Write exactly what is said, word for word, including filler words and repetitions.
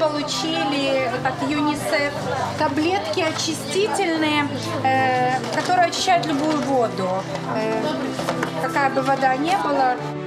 получили от ЮНИСЕФ таблетки очистительные, э, которые очищают любую воду. Э, какая бы вода ни была.